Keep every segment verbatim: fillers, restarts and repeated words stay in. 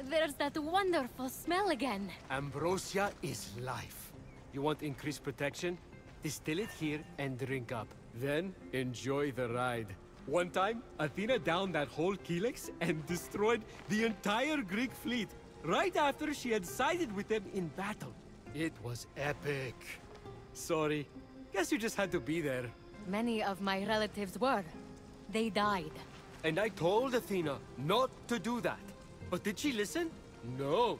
There's that wonderful smell again. Ambrosia is life. You want increased protection? Distill it here and drink up. Then, enjoy the ride. One time, Athena downed that whole Helix and destroyed the entire Greek fleet, right after she had sided with them in battle. It was epic. Sorry. Guess you just had to be there. Many of my relatives were. They died. And I told Athena not to do that. But did she listen? No.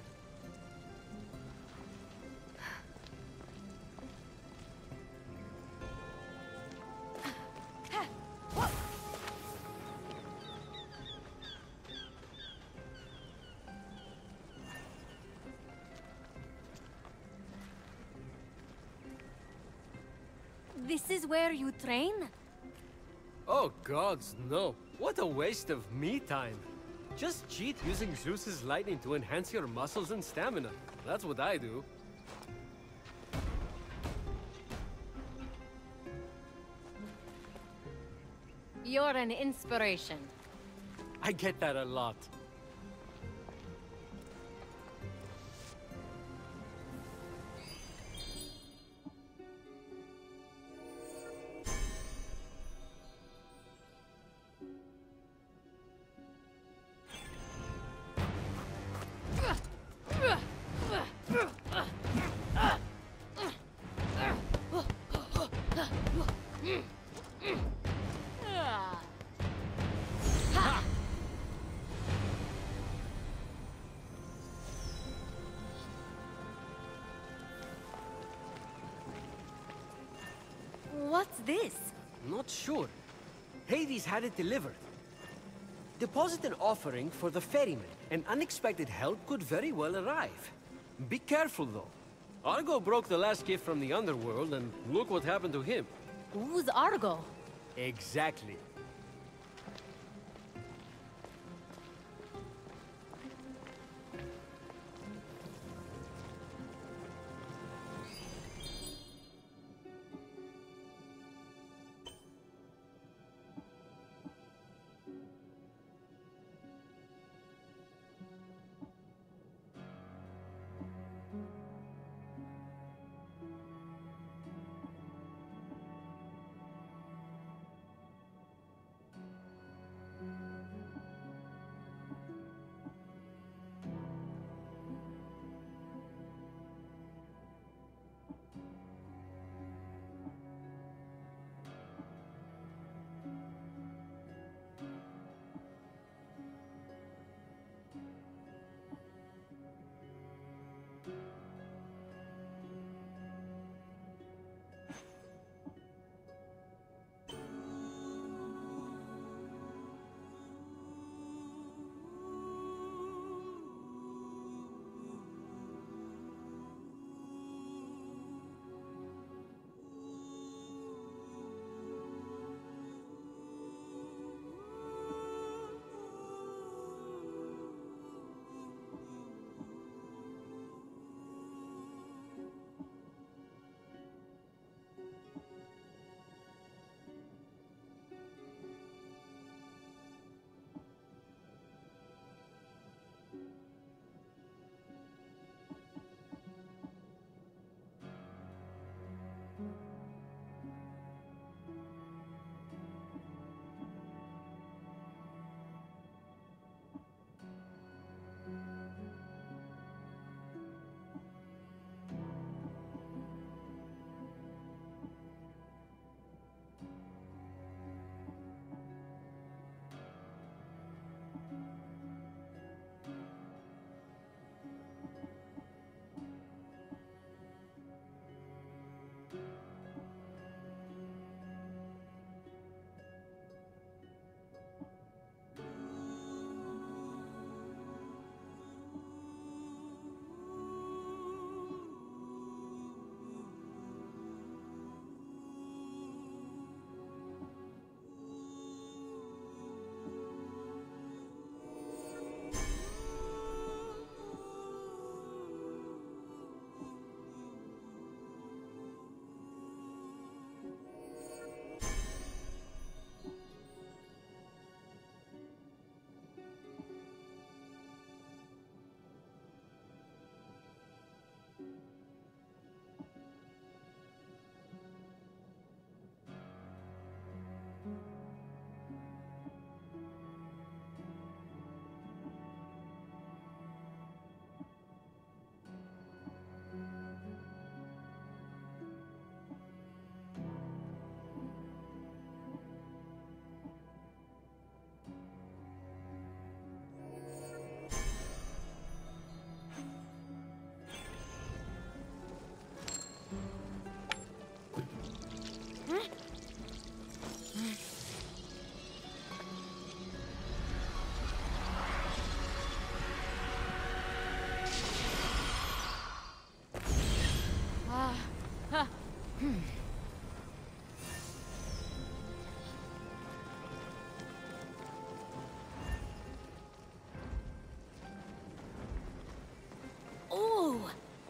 This is where you train? Oh gods, no. What a waste of me time. Just cheat using Zeus's lightning to enhance your muscles and stamina. That's what I do. You're an inspiration. I get that a lot. What's this? Not sure. Hades had it delivered. Deposit an offering for the ferryman. An unexpected help could very well arrive. Be careful, though. Argo broke the last gift from the underworld, and look what happened to him. Who's Argo? Exactly.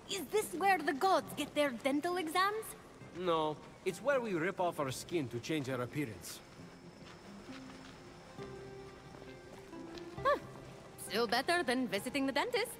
Is this where the gods get their dental exams? No, it's where we rip off our skin to change our appearance. Huh. Still better than visiting the dentist.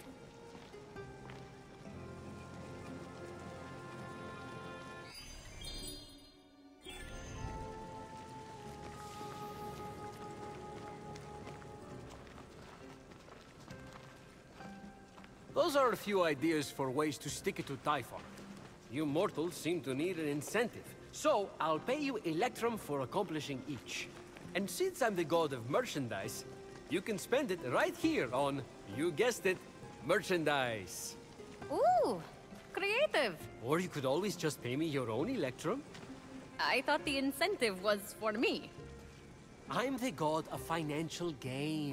Those are a few ideas for ways to stick it to Typhon. You mortals seem to need an incentive, so I'll pay you Electrum for accomplishing each. And since I'm the god of merchandise, you can spend it right here on, you guessed it, merchandise. Ooh, creative. Or you could always just pay me your own Electrum. I thought the incentive was for me. I'm the god of financial gain.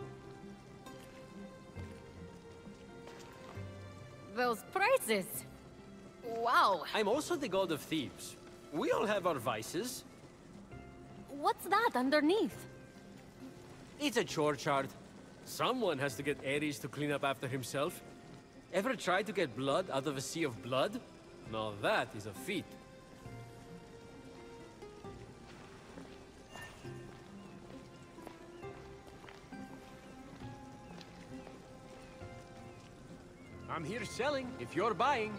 Those prices. Wow. I'm also the god of thieves. We all have our vices. What's that underneath? It's a chore chart. Someone has to get Ares to clean up after himself. Ever tried to get blood out of a sea of blood? Now that is a feat. I'm here selling, if you're buying.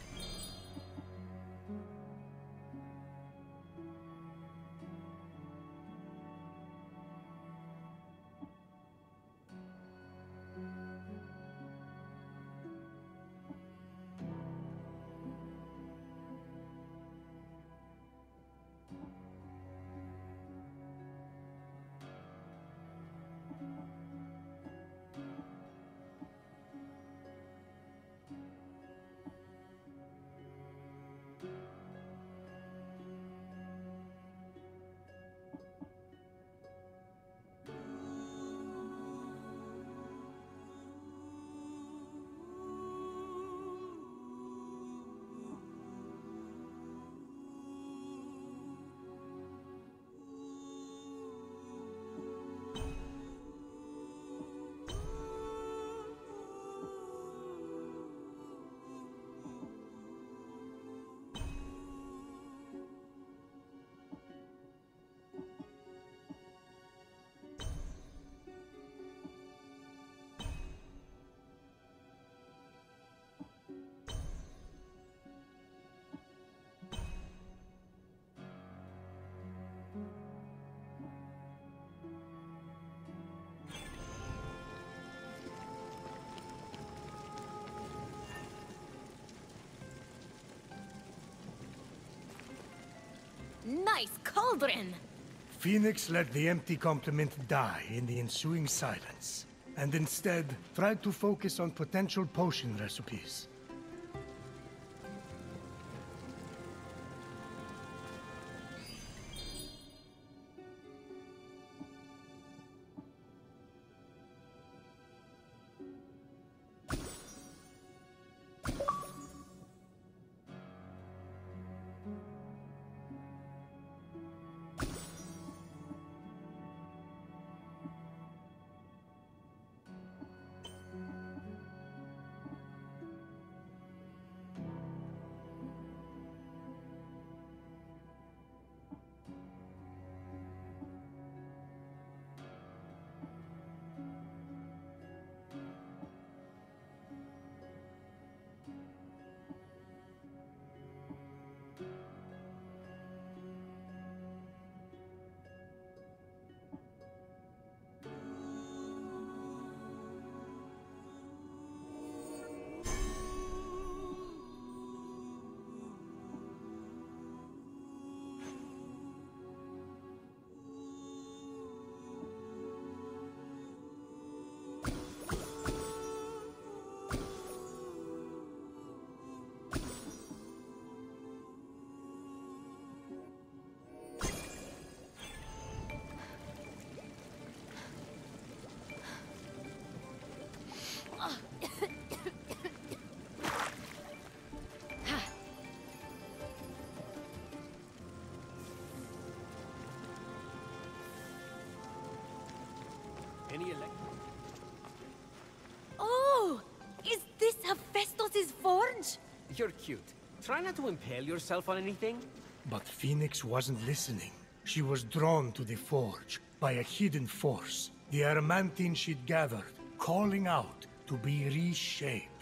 Nice cauldron! Phoenix let the empty compliment die in the ensuing silence, and instead tried to focus on potential potion recipes. Any elect- Oh! Is this Hephaestus' forge? You're cute. Try not to impale yourself on anything. But Phoenix wasn't listening. She was drawn to the Forge by a hidden force, the Adamantine she'd gathered, calling out to be reshaped.